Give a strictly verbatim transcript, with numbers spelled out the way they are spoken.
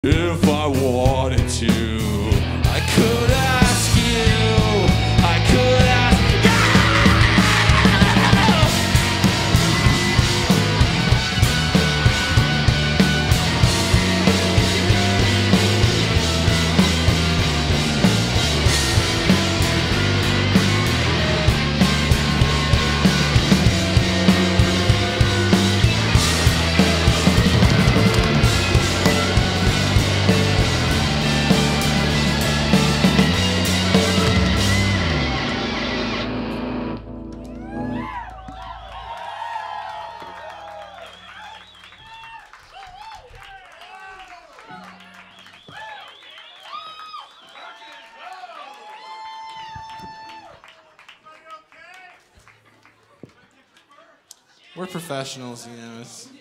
If I wanted to, I could ask you, I could ask We're professionals, you know. It's